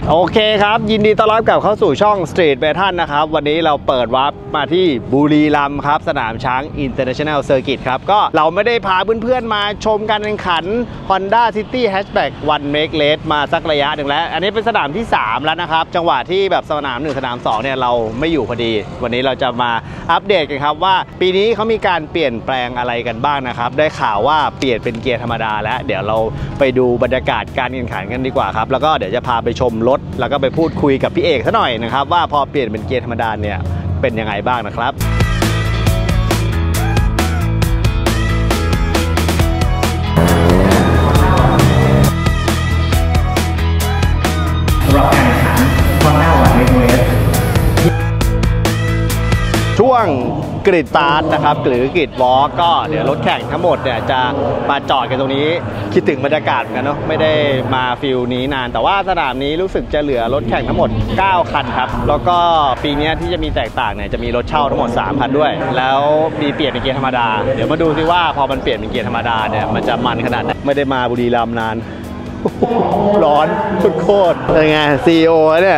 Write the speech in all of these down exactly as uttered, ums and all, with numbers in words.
โอเคครับยินดีต้อนรับกลับเข้าสู่ช่อง Street Battle นะครับวันนี้เราเปิดวาร์ปมาที่บุรีรัมย์ครับสนามช้าง International Circuit ครับก็เราไม่ได้พาเพื่อนๆมาชมการแข่งขัน Honda City Hatchback One Make Race มาสักระยะหนึ่งแล้วอันนี้เป็นสนามที่สามแล้วนะครับจังหวะที่แบบสนามหนึ่งสนามสองเนี่ยเราไม่อยู่พอดีวันนี้เราจะมาอัปเดตกันครับว่าปีนี้เขามีการเปลี่ยนแปลงอะไรกันบ้างนะครับได้ข่าวว่าเปลี่ยนเป็นเกียร์ธรรมดาแล้วเดี๋ยวเราไปดูบรรยากาศการแข่งขันกันดีกว่าครับแล้วก็เดี๋ยวจะพาไปชมรถแล้วก็ไปพูดคุยกับพี่เอกซะหน่อยนะครับว่าพอเปลี่ยนเป็นเกียร์ธรรมดาเนี่ยเป็นยังไงบ้างนะครับสำหรับการแข่งขัน Honda One Make Race ช่วงกริดสตาร์ทนะครับหรือกริดวอล์กก็เดี๋ยวรถแข่งทั้งหมดเนี่ยจะมาจอดกันตรงนี้คิดถึงบรรยากาศเหมือนกันเนาะไม่ได้มาฟิลนี้นานแต่ว่าสนามนี้รู้สึกจะเหลือรถแข่งทั้งหมดเก้าคันครับแล้วก็ปีนี้ที่จะมีแตกต่างเนี่ยจะมีรถเช่าทั้งหมดสามคันด้วยแล้วมีเปลี่ยนเป็นเกียร์ธรรมดาเดี๋ยวมาดูซิว่าพอมันเปลี่ยนเป็นเกียร์ธรรมดาเนี่ยมันจะมันขนาดไหนไม่ได้มาบุรีรัมย์นานร้อนโคตรๆเป็นไงซีอีโอเนี่ย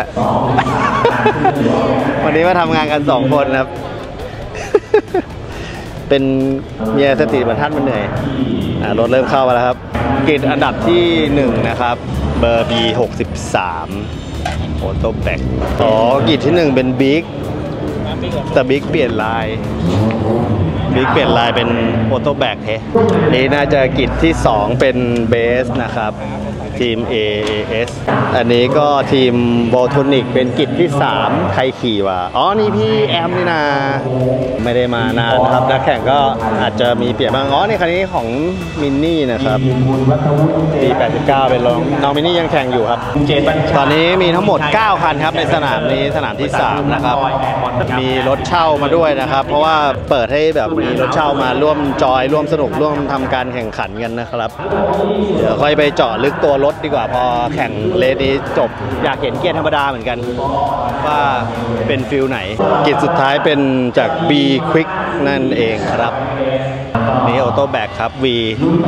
วันนี้มาทำงานกันสองคนครับเป็นเมียสติบรรทัดมันเหนื่อยอ่ารถเริ่มเข้ามาแล้วครับกริดอันดับที่หนึ่งนะครับเบอร์ บี หกสิบสามโอโต้แบ็กอ๋อกริดที่หนึ่งเป็นบิ๊กแต่บิ๊กเปลี่ยนลายบิ๊กเปลี่ยนลายเป็นโอโต้แบ็กเฮ้นี่น่าจะกริดที่สองเป็นเบสนะครับทีม เอ เอส อันนี้ก็ทีมโบโทนิกเป็นกิจที่สามใครขี่วะอ๋อนี่พี่แอมนี่นาไม่ได้มานานนะครับนักแข่งก็อาจจะมีเปลี่ยนบ้างอ๋อนี่คันนี้ของมินนี่นะครับปีแปดสิบเก้าเป็นรองน้องมินนี่ยังแข่งอยู่ครับตอนนี้มีทั้งหมดเก้าคันครับในสนามนี้สนามที่สามนะครับมีรถเช่ามาด้วยนะครับเพราะว่าเปิดให้แบบมีรถเช่ามาร่วมจอยร่วมสนุกร่วมทำการแข่งขันกันนะครับเดี๋ยวค่อยไปเจาะลึกตัวรถดีกว่าพอแข่งเลสนี้จบอยากเห็นเกียร์ธรรมดาเหมือนกันว่าเป็นฟิลไหนกิจสุดท้ายเป็นจาก B Quick นั่นเองครับนี่ออโต้แบ็กครับ V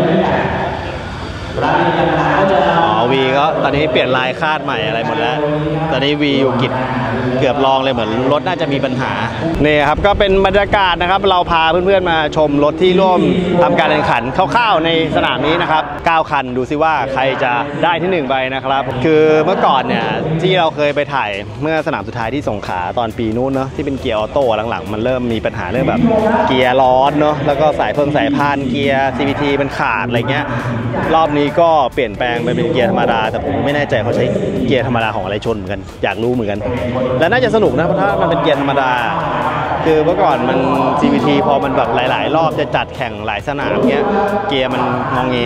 อ๋อ V ก็ตอนนี้เปลี่ยนลายคาดใหม่อะไรหมดแล้วตอนนี้ V อยู่กิจเกือบลองเลยเหมือนรถน่าจะมีปัญหานี่ครับก็เป็นบรรยากาศนะครับเราพาเพื่อนๆมาชมรถที่ร่วมทำการแข่งขันคร่าวๆในสนามนี้นะครับเก้าคันดูซิว่าใครจะได้ที่หนึ่งไปนะครับคือเมื่อก่อนเนี่ยที่เราเคยไปถ่ายเมื่อสนามสุดท้ายที่สงขลาตอนปีนู้นเนาะที่เป็นเกียร์ออโต้หลังๆมันเริ่มมีปัญหาเรื่องแบบเกียร์ร้อนเนาะแล้วก็สายเพิ่งสายพานเกียร์ ซี วี ที มันขาดอะไรเงี้ยรอบนี้ก็เปลี่ยนแปลงไปเป็นเกียร์ธรรมดาแต่ผมไม่แน่ใจเขาใช้เกียร์ธรรมดาของอะไรชนเหมือนกันอยากรู้เหมือนกันและน่าจะสนุกนะเพราะถ้ามันเป็นเกียร์ธรรมดาคือเมื่อก่อนมัน ซี วี ที พอมันแบบหลายๆรอบจะจัดแข่งหลายสนามเงี้ยเกียร์มันงองแง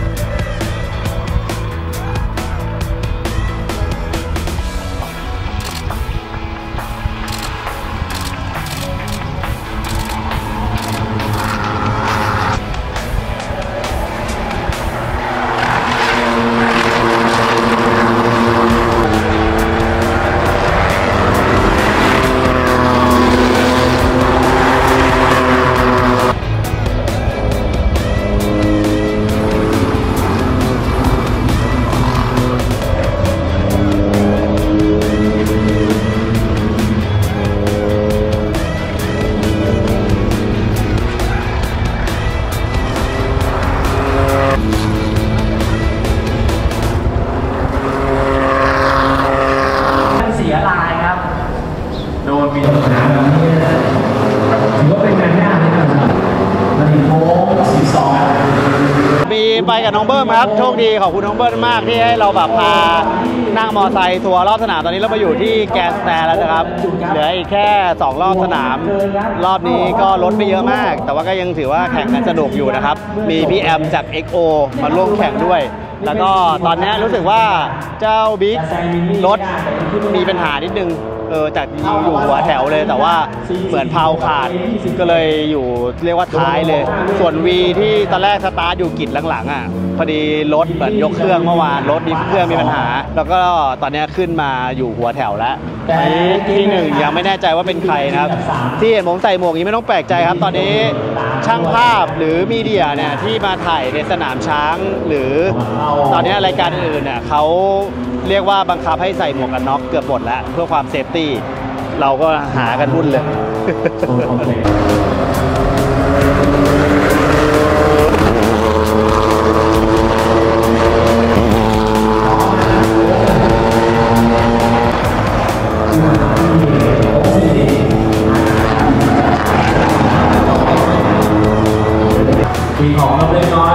ไปกับน้องเบิ้มครับโชคดีขอบคุณน้องเบิ้มมากที่ให้เราแบบพานั่งมอไซค์ทัวร์รอบสนามตอนนี้เรามาอยู่ที่แกนสแตนแล้วนะครับเหลืออีกแค่สองรอบสนามรอบนี้ก็ลดไปเยอะมากแต่ว่าก็ยังถือว่าแข่งกันสนุกอยู่นะครับมีพี่แอมจาก เอ็กซ์ โอ มาร่วมแข่งด้วยแล้วก็ตอนนี้รู้สึกว่าเจ้าบิ๊กรถมีปัญหานิดนึงเออจากอยู่หัวแถวเลยแต่ว่าเหมือนเพาขาดก็เลยอยู่เรียกว่าท้ายเลยส่วน V ที่ตอนแรกสตาร์ทอยู่กิจหลังๆอ่ะพอดีรถเหมือนยกเครื่องเมื่อวานรถดิฟเครื่องมีปัญหาแล้วก็ตอนนี้ขึ้นมาอยู่หัวแถวแล้วที่หนึ่งยังไม่แน่ใจว่าเป็นใครนะครับที่เห็นผมใส่หมวกนี้ไม่ต้องแปลกใจครับตอนนี้ช่างภาพหรือมีเดียเนี่ยที่มาถ่ายในสนามช้างหรือตอนนี้รายการอื่นเนี่ยเขาเรียกว่าบังคับให้ใส่หมวกกันน็อกเกือบหมดแล้วเพื่อความเซฟตี้เราก็หากันวุ่นเลยมีของเล็กน้อย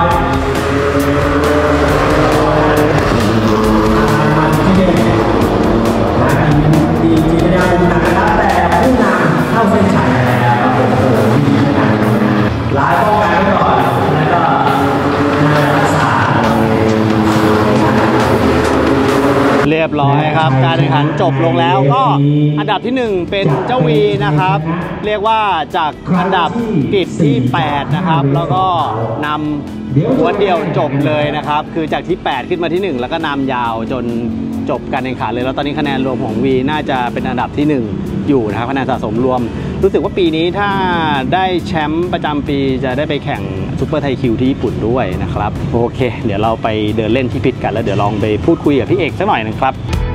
มันที่เด่นมาดีจริงไม่ได้หนักนะครับแต่ผู้นำเข้าเส้นชัยแล้วโอ้โหดีขนาดหลายป้องกันไว้ก่อนแล้วก็มารักษาเรียบร้อยครับการแข่งขันจบลงแล้วก็อันดับที่หนึ่งเป็นเจ้าวีนะครับเรียกว่าจากอันดับกิจที่แปดนะครับแล้วก็นำม้วนเดียวจบเลยนะครับคือจากที่แปดขึ้นมาที่หนึ่งแล้วก็นำยาวจนจบการแข่งขันเลยแล้วตอนนี้คะแนนรวมของวีน่าจะเป็นอันดับที่หนึ่งอยู่นะครับคะแนนสะสมรวมรู้สึกว่าปีนี้ถ้าได้แชมป์ประจำปีจะได้ไปแข่งซุปเปอร์ไทคิวที่ญี่ปุ่นด้วยนะครับโอเคเดี๋ยวเราไปเดินเล่นที่พิทกันแล้วเดี๋ยวลองไปพูดคุยกับพี่เอกสักหน่อยนะครับ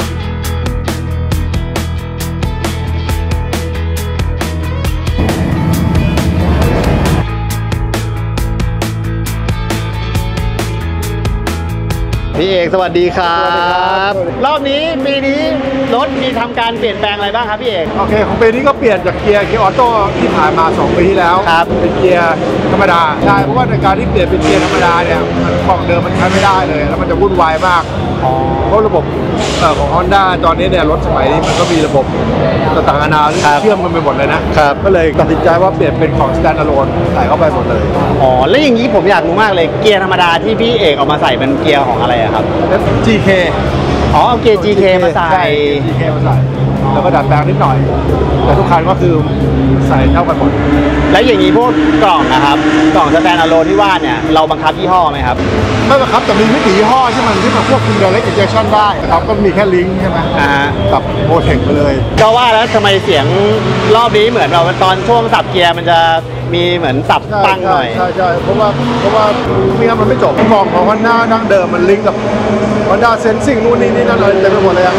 พี่เอกสวัสดีครับรอบนี้ปีนี้รถมีทำการเปลี่ยนแปลงอะไรบ้างครับพี่เอกโอเคของปีนี้ก็เปลี่ยนจากเกียร์เกียร์ออโต้ที่ผ่านมาสองปีที่แล้วเป็นเกียร์ธรรมดาใช่เพราะว่าในการที่เปลี่ยนเป็นเกียร์ธรรมดาเนี่ยมันของเดิมมันใช้ไม่ได้เลยแล้วมันจะวุ่นวายมากเพราะระบบของ Honda ตอนนี้เนี่ยรถสมัยนี้มันก็มีระบบต่างๆนานาที่เชื่อมกันไปหมดเลยนะก็เลยตัดสินใจว่าเปลี่ยนเป็นของ Standalone ใส่เข้าไปหมดเลยอ๋อแล้วอย่างนี้ผมอยากรู้มากเลยเกียร์ธรรมดาที่พี่เอกเอามาใส่เป็นเกียร์ของอะไรครับจี เคอ๋อเอาเกียร์ จี เค มาใส่จี เค มาใส่แล้วก็ดัดแปลงนิดหน่อยแต่ทุกคันก็คือใส่เท่ากันหมดแล้วอย่างนี้พวกกล่องนะครับกล่องสแตนด์อะโลนที่ว่าเนี่ยเราบังคับยี่ห้อไหมครับไม่บังคับแต่มีไม่กี่ยี่ห้อที่มันที่มันควบคุม Direct Injection ได้ครับก็มีแค่ลิงก์ใช่ไหมกับโปรเทคไปเลยก็ว่าแล้วทำไมเสียงรอบนี้เหมือนเราตอนช่วงสับเกียร์มันจะมีเหมือนสับตั้งหน่อยใช่ใช่เพราะว่าเพราะว่าไม่งั้นมันไม่จบกล่องของ Honda ดั้งเดิมมันลิงก์กับ Honda Sensing นู่นนี่นี่นั่นอะไรเต็มไปหมดเลยอ่ะ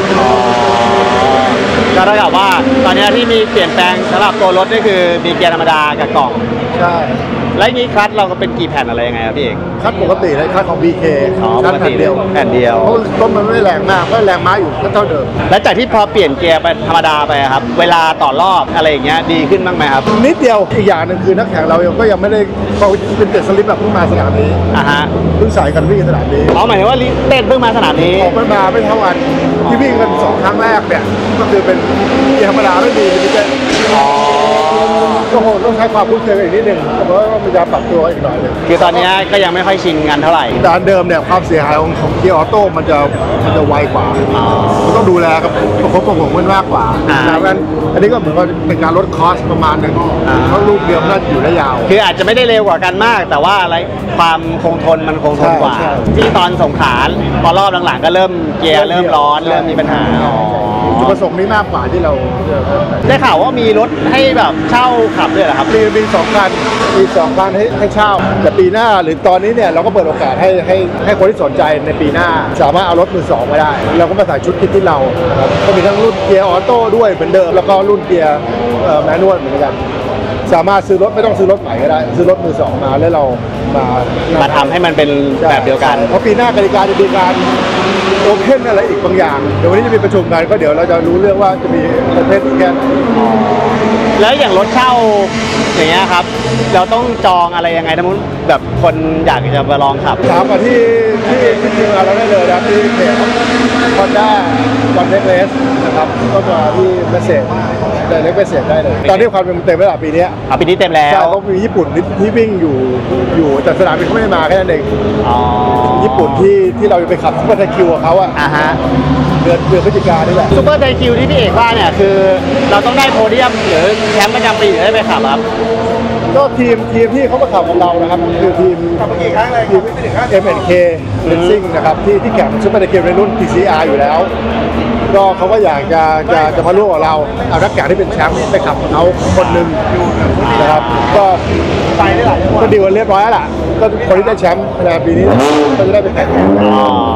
ก็เท่ากับว่าตอนนี้ที่มีเปลี่ยนแปลงสำหรับตัวรถนี่คือมีเกียร์ธรรมดากับกล่องใช่แล้วอย่างนี้คลัตช์เราก็เป็นกี่แผ่นอะไรยังไงครับพี่เอกคลัตช์ปกติเลยคลัตช์ของ บี เคคลัตช์แผ่นเดียวแผ่นเดียวเพราะต้นมันไม่แรงมากก็แรงม้าอยู่ก็เท่าเดิมแล้วจากที่พอเปลี่ยนเกียร์ไปธรรมดาไปครับเวลาต่อรอบอะไรอย่างเงี้ยดีขึ้นบ้างไหมครับนิดเดียวอีกอย่างหนึ่งคือนักแข่งเรายังก็ยังไม่ได้เขาเป็นเตะสลิปแบบเพิ่งมาสนามนี้อ่าฮะเพิ่งใส่กันวิ่งสนามนี้อ๋อหมายถึงว่าเต้นเพิ่งมาสนามนี้ออกมาไม่เท่ากันที่วิ่งกันสองครั้งแรกเนี่ยก็คือเป็นเกียร์ธรรมดาไม่ดีไม่ใช่อ๋อก็คงต้องใช้ความคุ้นเคยอีกนิดนึงเพราะว่ามันจะปรับตัวอีกหน่อยนึงคือตอนนี้ก็ยังไม่ค่อยชินกันเท่าไหร่แต่เดิมเนี่ยความเสียหายของของเกียร์ออโต้มันจะมันจะไวกว่ามันต้องดูแลกับประคบประหงมันมากกว่าดังนั้นอันนี้ก็เหมือนว่าเป็นการลดคอสประมาณนึงเพราะลูกเดียวน่าจะอยู่ได้ยาวคืออาจจะไม่ได้เร็วกว่ากันมากแต่ว่าอะไรความคงทนมันคงทนกว่าที่ตอนสงขลาพอรอบหลังๆก็เริ่มเกียร์เริ่มร้อนเริ่มมีปัญหาจุดประสงค์นี้มากกว่าที่เราได้ข่าวว่ามีรถให้แบบเช่าขับด้วยเหรอครับมีมีสองคันมีสองคันให้ให้เช่าแต่ปีหน้าหรือตอนนี้เนี่ยเราก็เปิดโอกาสให้ให้ให้คนที่สนใจในปีหน้าสามารถเอารถมือสองมาได้เราก็มาใส่ชุดคิดที่เราก็มีทั้งรุ่นเกียร์ออโต้ด้วยเหมือนเดิมแล้วก็รุ่นเกียร์แมนนวลเหมือนกันสามารถซื้อรถไม่ต้องซื้อรถใหม่ก็ได้ซื้อรถมือสองมาแล้วเรามามาทำให้มันเป็นแบบเดียวกันเพราะปีหน้ากติกาจะมีการโอเพนอะไรอีกบางอย่างเดี๋ยววันนี้จะมีประชุมกันก็เดี๋ยวเราจะรู้เรื่องว่าจะมีประเภทแค่แล้วอย่างรถเช่าอย่างเงี้ยครับเราต้องจองอะไรยังไงถ้ามุนแบบคนอยากจะมาลองขับถามมาที่ที่ที่ทีมงานเราได้เลยนะที่เพจคอนด้าวันเล็กเลสนะครับก็มาที่เมสเซจได้เล็กเมสเซจได้เลยตอนนี้ความเต็มเวลาปีนี้อ่ะปีนี้เต็มแล้วใช่เพราะมีญี่ปุ่นที่วิ่งอยู่อยู่แต่สนามบินเขาไม่ได้มาแค่นั้นเองญี่ปุ่นที่ที่เราไปขับซุปเปอร์ไทคิวกับเขาอ่ะอ่าฮะเดือนเดือนพฤศจิกายนนี่แหละซุปเปอร์ไทคิวที่พี่เอกว่าเนี่ยคือเราต้องได้โพเดียมหรือแชมป์ประจำปีถึงได้ไปขับครับก็ทีมทีมที่เขามาขับกับเรานะครับคือทีมทีม เอ็ม เอ็น เค Racing นะครับที่ที่แข่งซุปเปอร์ไทคิวในรุ่น ที ซี อาร์ อยู่แล้วก็เขาก็อยากจะจะจะมาร่วมกับเราเอานักแข่งที่เป็นแชมป์ไปขับเขาคนหนึ่งนะครับก็ไปได้หลายก็ดีกันเรียบร้อยแล้วล่ะก็คนที่ได้แชมป์ในปีนี้ก็จะได้ไปแข่งอ๋อ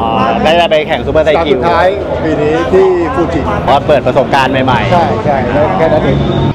ก็จะไปแข่งซูเปอร์ไซตามคิสุวดท้ายของปีนี้ที่ฟูจิเพราะเปิดประสบการณ์ใหม่ๆใช่ใช่แล้วแค่นั้นเอง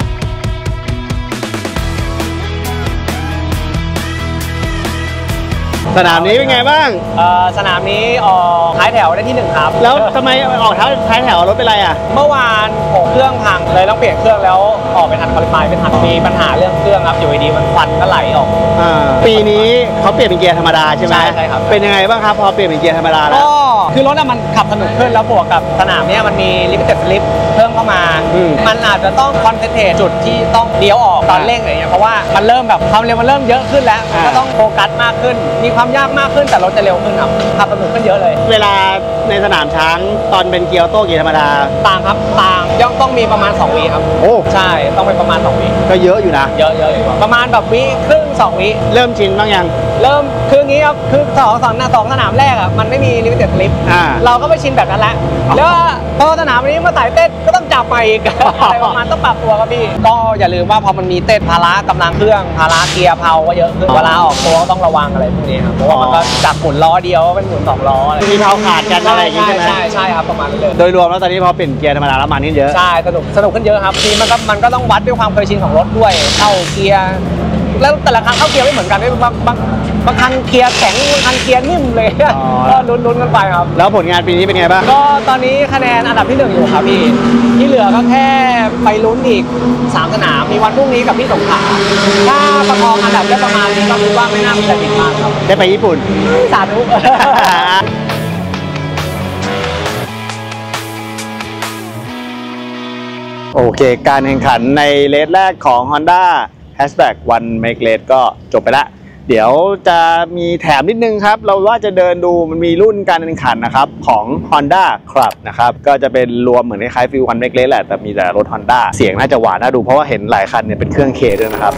สนามนี้เป็นไงบ้างเอ่อสนามนี้ออกท้ายแถวได้ที่หนึ่งครับแล้วทำไมออกท้ายท้ายแถวรถเป็นไรอ่ะเมื่อวานผมเครื่องพังเลยต้องเปลี่ยนเครื่องแล้วออกไปทันคอลิฟายไม่ทันมีปัญหาเรื่องเครื่องครับอยู่ดีๆมันควันก็ไหลออกอ่าปีนี้เขาเปลี่ยนเป็นเกียร์ธรรมดาใช่ไหมใช่ใช่ครับเป็นยังไงบ้างครับพอเปลี่ยนเป็นเกียร์ธรรมดาแล้วก็คือรถอะมันขับสนุกขึ้นแล้วบวกกับสนามเนี้ยมันมีลิมิเต็ดสลิปเพิ่มเข้ามาอืมมันอาจจะต้องคอนเซนเทรตจุดที่ต้องเลี้ยวออกตอนเร่งอะไรเงี้ยเพราะว่ามันเริ่มแบบความเร็วมันเริ่มเยอะขึ้นแล้วมันก็ต้องโฟกัสมากขึ้น มีความยากมากขึ้นแต่รถจะเร็วขึ้นครับขับสนุกขึ้นเยอะเลยเวลาในสนามช้างตอนเป็นเกียร์ออโต้เกียร์ธรรมดาต่างครับต่างย่อมต้องมีประมาณสองวิครับโอ้ใช่ต้องเป็นประมาณสองวิก็เยอะอยู่นะเยอะเยอะอยู่ประมาณแบบวิครึ่งสองวิเริ่มชินบ้างยังเริ่มคืออย่างงี้ครับคือสองสองหน้าสองสนามแรกอ่ะมันไม่มีลิมิเต็ดสลิปอ่าเราก็ไปชินแบบนั้นแหละแล้วพอสนามนี้มาสายเต้นก็ต้องจับไปอีก อะไรประมาณต้องปรับตัวครับพี่ก็อย่าลืมว่าพอมันมีเต้นภาระกำลังเครื่องภาระเกียร์เพาก็เยอะขึ้นเวลาออกตัวก็ต้องระวังอะไรพวกนี้ครับเพราะว่ามันก็จากหมุนล้อเดียวเป็นหมุนสองล้ออะไรมีเท้าขาดกันอะไรอย่างงี้ใช่ไหมใช่ใช่ครับประมาณนั้นเลยโดยรวมแล้วตอนนี้พอเปลี่ยนเกียร์ธรรมดาแล้วมันนี่เยอะใช่สนุกสนุกขึ้นเยอะครับทีมันก็มันก็ต้องวัดด้วยความเคยชินของรถด้วยเข้าเกียร์แล้วแต่ละครั้งเข้าเกียร์ไม่เหมือนกันด้วยบางบางบางคันเกียร์แข็งบางคันเกียร์นิ่มเลยอ๋อก็ลุ้นๆกันไปครับแล้วผลงานปีนี้เป็นไงบ้างก็ตอนนี้คะแนนอันดับที่หนึ่งอยู่ครับพี่ที่เหลือก็แค่ไปลุ้นอีกสามสนามมีวันพรุ่งนี้กับที่สงขลาถ้าประคองอันดับได้ประมาณนี้ก็คิดว่าไม่น่ามีอะไรผิดพลาดครับได้ไปญี่ปุ่นสาธุโอเค การแข่งขันในเลสแรกของ Honda Hatchback One Make Race ก็จบไปละเดี๋ยวจะมีแถมนิดนึงครับ เราว่าจะเดินดูมันมีรุ่นการแข่งขันนะครับของ Honda Club นะครับ ก็จะเป็นรวมเหมือนคล้ายๆฟิล One Make Race แหละ แต่มีแต่รถ Honda เสียงน่าจะหวานน่าดูเพราะว่าเห็นหลายคันเนี่ยเป็นเครื่อง K ด้วยนะครับ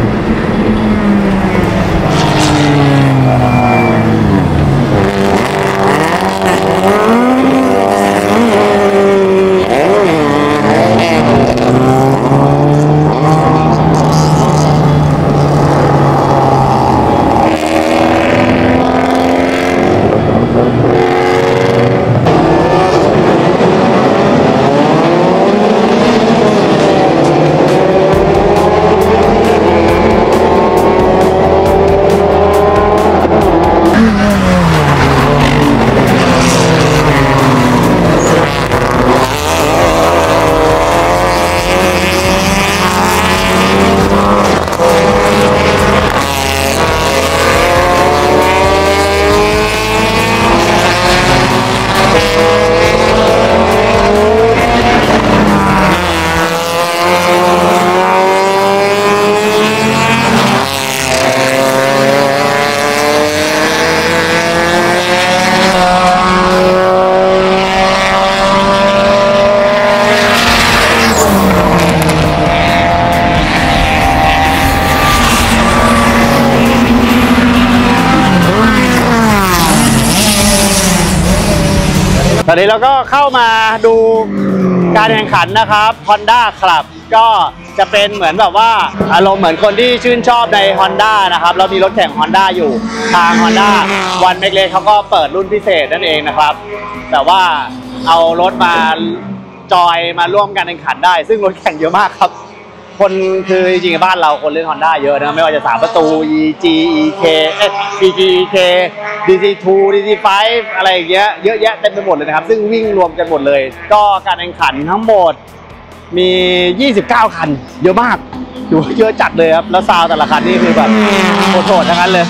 ตอนนี้เราก็เข้ามาดูการแข่งขันนะครับ Honda Club ก็จะเป็นเหมือนแบบว่าอารมณ์เหมือนคนที่ชื่นชอบใน Honda นะครับแล้วมีรถแข่ง Honda อยู่ทาง Honda One Make Race เขาก็เปิดรุ่นพิเศษนั่นเองนะครับแต่ว่าเอารถมาจอยมาร่วมการแข่งขันได้ ซึ่งรถแข่งเยอะมากครับคนคือจริงๆบ้านเราคนเล่น Honda เยอะนะไม่ว่าจะสามประตู อี จี อี เค เอส อี จี อี เค ดี ซี ทู ดี ซี ไฟว์ อะไรอย่างเงี้ยเยอะแยะเต็มไปหมดเลยนะครับซึ่งวิ่งรวมกันหมดเลยก็การแข่งขันทั้งหมดมียี่สิบเก้าคันเยอะมากดูเยอะจัดเลยครับแล้วซาวแต่ละคันนี่คือแบบโหดๆทั้งนั้นเลย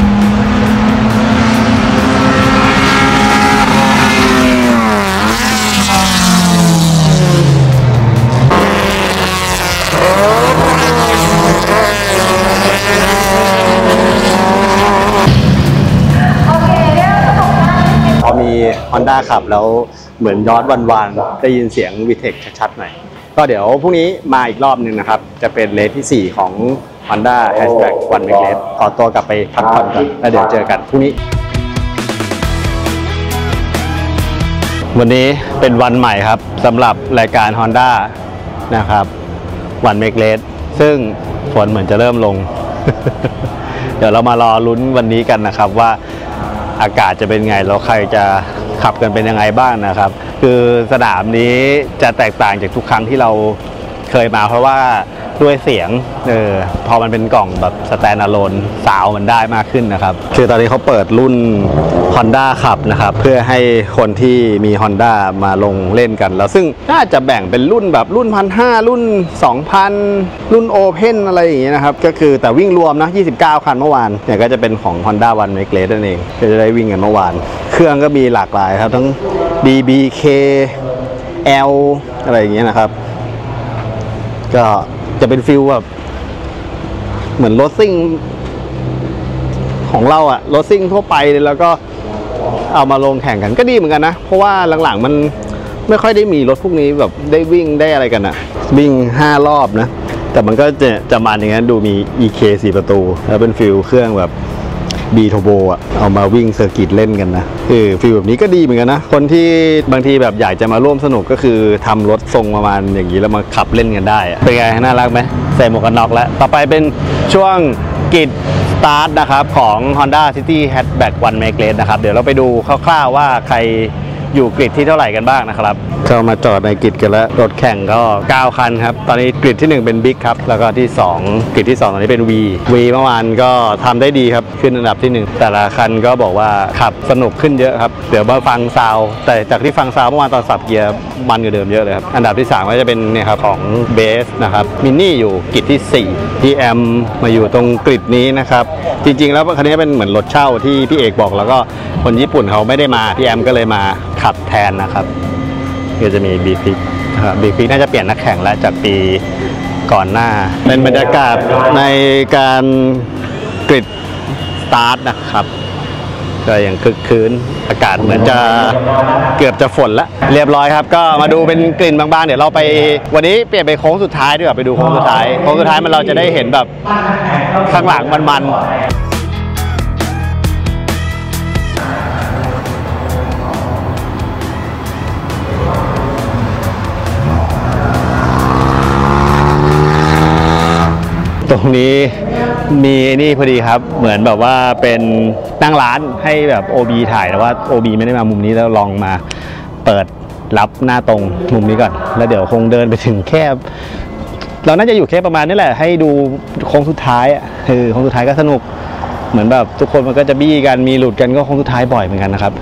พอมี Honda ขับแล้วเหมือนย้อนวันๆได้ยินเสียง VTEC ชัดๆหน่อยก็เดี๋ยวพรุ่งนี้มาอีกรอบหนึ่งนะครับจะเป็นเลสที่สี่ของ Honda Hatchback One Make Race ขอตัวกลับไปพักผ่อนก่อนแล้วเดี๋ยวเจอกันพรุ่งนี้วันนี้เป็นวันใหม่ครับสำหรับรายการ Honda นะครับ One Make Race ซึ่งฝนเหมือนจะเริ่มลง เดี๋ยวเรามารอลุ้นวันนี้กันนะครับว่าอากาศจะเป็นไงแล้วใครจะขับกันเป็นยังไงบ้างนะครับคือสนามนี้จะแตกต่างจากทุกครั้งที่เราเคยมาเพราะว่าด้วยเสียงเออพอมันเป็นกล่องแบบสแตนด์อะโลนสาวมันได้มากขึ้นนะครับคือตอนนี้เขาเปิดรุ่น Honda ขับนะครับเพื่อให้คนที่มี Honda มาลงเล่นกันแล้วซึ่งน่าจะแบ่งเป็นรุ่นแบบรุ่น หนึ่งพันห้าร้อย รุ่น สองพัน รุ่น Open อะไรอย่างเงี้ยนะครับก็คือแต่วิ่งรวมนะยี่สิบเก้าคันเมื่อวานเนี่ยก็จะเป็นของ Honda One Make Race นั่นเองก็จะได้วิ่งกันเมื่อวานเครื่องก็มีหลากหลายครับทั้ง บี บี เค แอล อะไรอย่างเงี้ยนะครับก็จะเป็นฟิลแบบเหมือนรถซิ่งของเราอะรถซิ่งทั่วไปเลยแล้วก็เอามาลงแข่งกันก็ดีเหมือนกันนะเพราะว่าหลังๆมันไม่ค่อยได้มีรถพวกนี้แบบได้วิ่งได้อะไรกันอะวิ่งห้ารอบนะแต่มันก็จะจะมาอย่างนั้นดูมี อี เค สี่ประตูแล้วเป็นฟิลเครื่องแบบบีโทโบอ่ะเอามาวิ่งเซอร์กิตเล่นกันนะคือฟีลแบบนี้ก็ดีเหมือนกันนะคนที่บางทีแบบอยากจะมาร่วมสนุกก็คือทำรถทรงประมาณอย่างนี้แล้วมาขับเล่นกันได้เป็นไงน่ารักไหมใส่หมวกกันน็อกแล้วต่อไปเป็นช่วงกิจสตาร์ทนะครับของ Honda City Hatchback One Make Race นะครับเดี๋ยวเราไปดูคร่าวๆว่าใครอยู่กริดที่เท่าไหร่กันบ้างนะครับเข้ามาจอดในกริดกันแล้วรถแข่งก็เก้าคันครับตอนนี้กริดที่หนึ่งเป็นบิ๊กครับแล้วก็ที่สองกริดที่สองตอนนี้เป็น V V เมื่อวานก็ทำได้ดีครับขึ้นอันดับที่หนึ่งแต่ละคันก็บอกว่าขับสนุกขึ้นเยอะครับเดี๋ยวมาฟังซาวแต่จากที่ฟังซาวเมื่อวานตอนสับเกียร์มันกว่าเดิมเยอะเลยครับอันดับที่สามก็จะเป็นเนี่ยครับของเบสนะครับมินนี่อยู่กริดที่สี่พี่แอมมาอยู่ตรงกริดนี้นะครับจริงๆแล้วคันนี้เป็นเหมือนรถเช่าที่พี่เอกบอกแล้วก็คนญี่ปุ่นเขาไม่ได้มาพี่แอมก็เลยมาขับแทนนะครับก็จะมีบีพิกครับบีพิกน่าจะเปลี่ยนนักแข่งแล้วจากปีก่อนหน้าเป็นบรรยากาศในการกริดสตาร์ทนะครับก็ยังคึกคืนอากาศเหมือนจะเกือบจะฝนแล้วเรียบร้อยครับก็มาดูเป็นกลิ่นบางๆเดี๋ยวเราไปวันนี้เปลี่ยนไปโค้งสุดท้ายดีกว่าไปดูโค้งสุดท้ายโค้งสุดท้ายมันเราจะได้เห็นแบบข้างหลังมันๆตรงนี้มีนี่พอดีครับเหมือนแบบว่าเป็นนั่งร้านให้แบบ โอ บี ถ่ายแต่ว่า โอ บี ไม่ได้มามุมนี้แล้วลองมาเปิดรับหน้าตรงมุมนี้ก่อนแล้วเดี๋ยวคงเดินไปถึงแค่เราน่าจะอยู่แค่ประมาณนี้แหละให้ดูโค้งสุดท้ายอ่ะคือโค้งสุดท้ายก็สนุกเหมือนแบบทุกคนมันก็จะบี้กันมีหลุดกันก็โค้งสุดท้ายบ่อยเหมือนกันนะครับ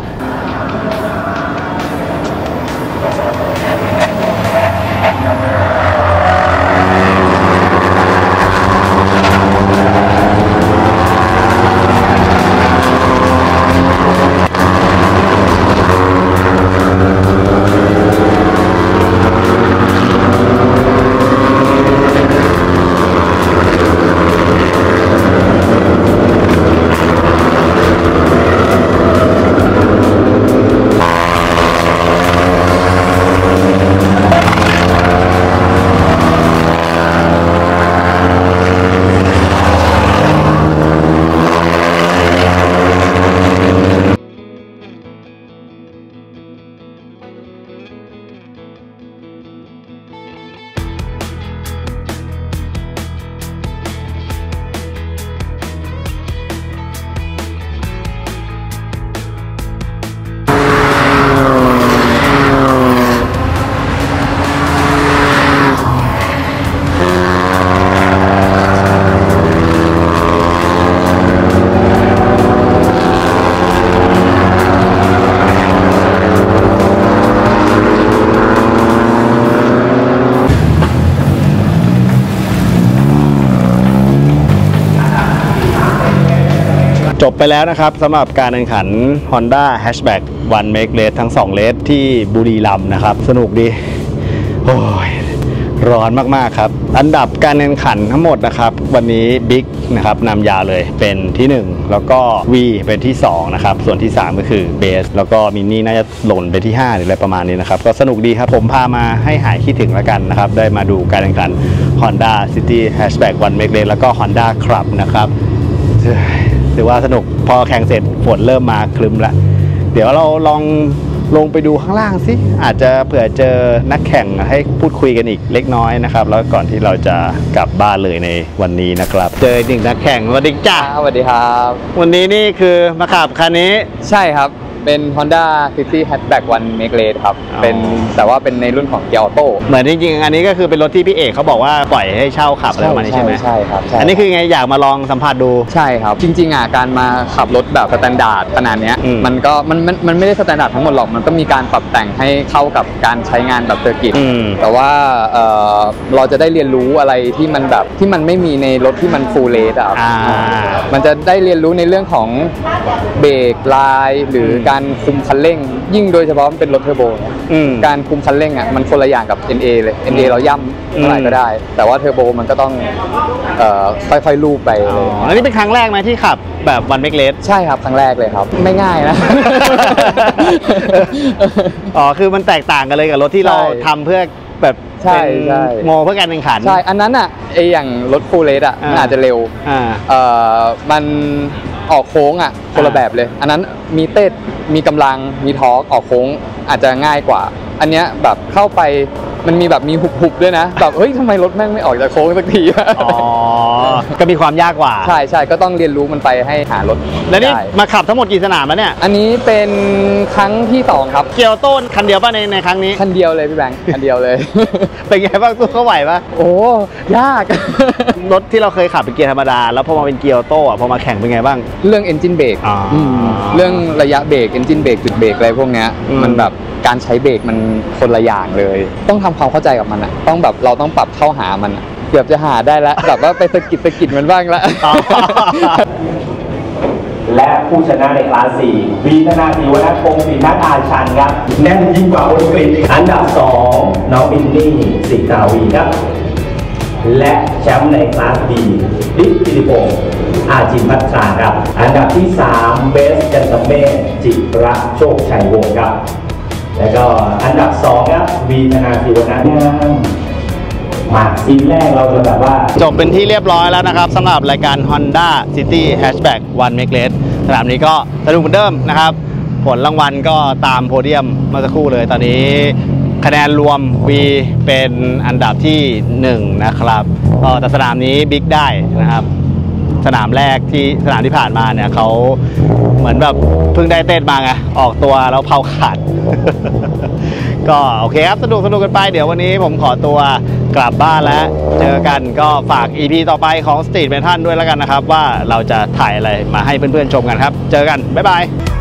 จบไปแล้วนะครับสำหรับการแข่งขัน Honda Hatchback One Make Race ทั้งสองเลสที่บุรีรัมย์นะครับสนุกดีโอ้ยร้อนมากๆครับอันดับการแข่งขันทั้งหมดนะครับวันนี้บิ๊กนะครับนำยาวเลยเป็นที่หนึ่งแล้วก็ V เป็นที่สองนะครับส่วนที่สามก็คือเบสแล้วก็มินนี่น่าจะหล่นไปที่ห้าหรืออะไรประมาณนี้นะครับก็สนุกดีครับผมพามาให้หายคิดถึงแล้วกันนะครับได้มาดูการแข่งขัน Honda City Hatchback One Make Race แล้วก็ Honda Club นะครับถือว่าสนุกพอแข่งเสร็จฝนเริ่มมาคลึ้มละเดี๋ยวเราลองลงไปดูข้างล่างสิอาจจะเผื่อเจอนักแข่งให้พูดคุยกันอีกเล็กน้อยนะครับแล้วก่อนที่เราจะกลับบ้านเลยในวันนี้นะครับเจอหนึ่งนักแข่งสวัสดีจ้าสวัสดีครับวันนี้นี่คือมาขับคันนี้ใช่ครับเป็น Honda City Hatchback One Make Race ครับอ๋อเป็นแต่ว่าเป็นในรุ่นของเกียร์ออโต้เหมือนจริงๆอันนี้ก็คือเป็นรถที่พี่เอกเขาบอกว่าปล่อยให้เช่าขับอะไรประมาณนี้ใช่ไหมใช่ครับใช่อันนี้คือไงอยากมาลองสัมผัสดูใช่ครับ จริงๆอ่ะการมาขับรถแบบสแตนดาร์ดขนาดเนี้ยอืมมันก็มันมันมันไม่ได้สแตนดาร์ดทั้งหมดหรอกมันต้องมีการปรับแต่งให้เข้ากับการใช้งานแบบเซอร์กิตอืมแต่ว่าเอ่อเราจะได้เรียนรู้อะไรที่มันแบบที่มันไม่มีในรถที่มันฟูลเลสอ่ะอ่ามันจะได้เรียนรู้ในเรื่องของเบรกลายหรือการคุมคันเร่ง ยิ่งโดยเฉพาะมันเป็นรถเทอร์โบเนี่ยอืมการคุมคันเร่งอ่ะมันคนละอย่างกับ เอ็น เอ เลย เอ็น เอ เราย่ำเท่าไหร่ก็ได้ แต่ว่าเทอร์โบมันก็ต้องเอ่อค่อยๆลูบไปอ๋เลอย อันนี้เป็นครั้งแรกไหมที่ขับแบบวันเมกเลสใช่ครับครั้งแรกเลยครับ ไม่ง่ายนะอ๋อคือมันแตกต่างกันเลยกับรถที่เราใช่ทำเพื่อแบบใช่เป็นใช่โมเพื่อการแข่งขันใช่ อันนั้นอ่ะไออย่างรถฟูลเลสอ่ะมันอ่าอาจจะเร็วอ่าเอ่อมันออกโค้งอ่ะคนละอ่าแบบเลย อันนั้นมีเต้นมีกำลังมีทอร์กออกโค้งอาจจะง่ายกว่า อันเนี้ยแบบเข้าไปมันมีแบบมีหุบๆด้วยนะแบบเฮ้ยทำไมรถแม่งไม่ออกจากโค้งสักทีอ๋อ ก็มีความยากกว่าใช่ใช่ก็ต้องเรียนรู้มันไปให้หารถแล้วนี่ได้มาขับทั้งหมดกี่สนามแล้วเนี่ยอันนี้เป็นครั้งที่สองครับเกียวโต้คันเดียวป่ะในในครั้งนี้คันเดียวเลยพี่แบงค์คันเดียวเลยเป็นไงบ้างสู้เขาไหวปะโอ้ยากรถที่เราเคยขับเป็นเกียร์ธรรมดา แล้วพอมาเป็นเกียร์โต้อะพอมาแข่งเป็นไงบ้างเรื่อง engine brake อ๋ออืมเรื่องระยะเบรก engine brake จุดเบรกอะไรพวกเนี้ยอืมมันแบบการใช้เบรกมันคนละอย่างเลย ต้องทำความเข้าใจกับมันอะต้องแบบเราต้องปรับเข้าหามันอะเกือบจะหาได้แล้ว แบบว่าไปสะกิดสะกิดมันบ้างละอ๋อและผู้ชนะในคลาสสี่วีธนาศิวนัทพงศ์ศรีนัทอาชันครับแน่นยิ่งกว่าบนกรีนอันดับสองน้องบินนี่สิกาวีครับและแชมป์ในคลาสดีดิพิริพงศ์อาจินพัฒราครับอันดับที่สามเบสจันทเมธจิระโชคชัยวงศ์ครับแล้วก็อันดับสองครับวีธนาศิวนัทมาซีนแรกเราจะแบบว่าจบเป็นที่เรียบร้อยแล้วนะครับสำหรับรายการ Honda City Hatchback One Make Race สนามนี้ก็สนุกเหมือนเดิมนะครับ ผลรางวัลก็ตามโพเดียมเมื่อสักครู่เลยตอนนี้คะแนนรวม V เป็นอันดับที่หนึ่งนะครับก็แต่สนามนี้บิ๊กได้นะครับ สนามแรกที่สนามที่ผ่านมาเนี่ยเขาเหมือนแบบเพิ่งได้เต้นมาไงออกตัวแล้วเผาขาด ก็โอเคครับสนุกสนุกกันไปเดี๋ยววันนี้ผมขอตัวกลับบ้านแล้วเจอกันก็ฝาก อี พี ต่อไปของ Street Metal ด้วยแล้วกันนะครับว่าเราจะถ่ายอะไรมาให้เพื่อนๆชมกันครับเจอกันบ๊ายบาย